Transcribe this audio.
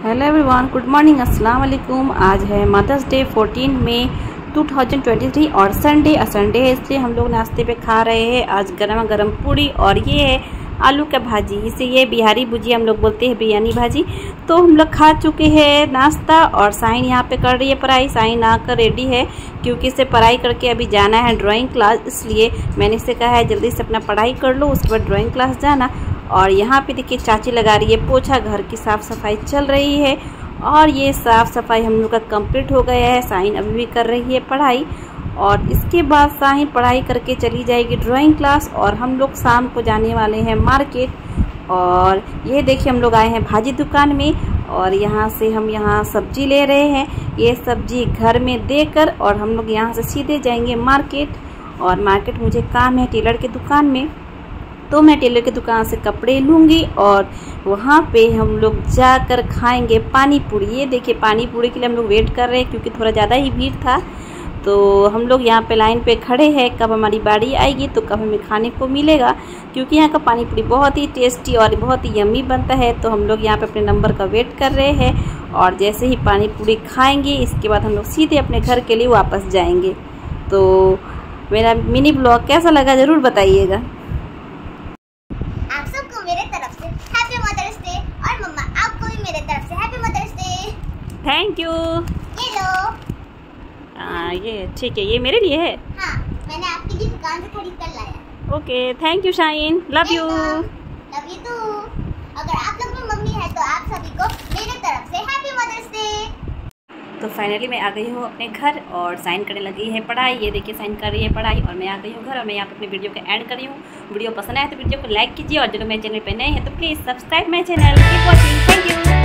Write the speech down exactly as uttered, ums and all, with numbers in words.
Hello everyone, good morning, अस्सलाम वालेकुम। आज है मदर्स डे चौदह मई दो हज़ार तेईस और संडे संडे है, इसलिए हम लोग नाश्ते पे खा रहे हैं आज गरम गरम पूड़ी और ये है आलू का भाजी। इसे ये बिहारी भुजिया हम लोग बोलते हैं, बिरयानी भाजी। तो हम लोग खा चुके हैं नाश्ता और साइन यहाँ पे कर रही है पढ़ाई। साइन आकर रेडी है क्योंकि इसे पढ़ाई करके अभी जाना है ड्राइंग क्लास, इसलिए मैंने इसे कहा है जल्दी से अपना पढ़ाई कर लो, उसके बाद ड्राइंग क्लास जाना। और यहाँ पे देखिए चाची लगा रही है पोछा, घर की साफ़ सफाई चल रही है और ये साफ़ सफाई हम लोग का कंप्लीट हो गया है। साइन अभी भी कर रही है पढ़ाई और इसके बाद साइन पढ़ाई करके चली जाएगी ड्राइंग क्लास और हम लोग शाम को जाने वाले हैं मार्केट। और ये देखिए हम लोग आए हैं भाजी दुकान में और यहाँ से हम यहाँ सब्जी ले रहे हैं। ये सब्जी घर में देकर और हम लोग यहाँ से सीधे जाएंगे मार्केट। और मार्केट मुझे काम है टेलर की दुकान में, तो मैं टेलर की दुकान से कपड़े लूँगी और वहाँ पे हम लोग जाकर खाएंगे पानी पूरी। ये देखिए पानी पूरी के लिए हम लोग वेट कर रहे हैं क्योंकि थोड़ा ज़्यादा ही भीड़ था। तो हम लोग यहाँ पे लाइन पे खड़े हैं, कब हमारी बारी आएगी तो कब हमें खाने को मिलेगा, क्योंकि यहाँ का पानी पूरी बहुत ही टेस्टी और बहुत ही यम्मी बनता है। तो हम लोग यहाँ पे अपने नंबर का वेट कर रहे हैं और जैसे ही पानी पूरी खाएँगे इसके बाद हम लोग सीधे अपने घर के लिए वापस जाएँगे। तो मेरा मिनी ब्लॉग कैसा लगा ज़रूर बताइएगा। आप सबको मेरे तरफ से हैप्पी मदर्स डे और मम्मा आपको भी मेरे तरफ से happy mother's day. Thank you. ये लो। आ, ये ठीक है, ये मेरे लिए है। हाँ, मैंने आपके लिए दुकान से खरीद कर लाया। Okay, thank you Shine, love you. Love you too. अगर आप लोग में मम्मी है तो आप सभी को मेरे तरफ से हैप्पी मदर्स डे। तो फाइनली मैं आ गई हूँ अपने घर और साइन करने लगी है पढ़ाई। ये देखिए साइन कर रही है पढ़ाई और मैं आ गई हूँ घर और मैं यहाँ पे अपनी वीडियो को ऐड कर रही हूँ। वीडियो पसंद आए तो वीडियो को लाइक कीजिए और जो मेरे चैनल पे नए हैं तो please subscribe my channel. Keep watching, thank you.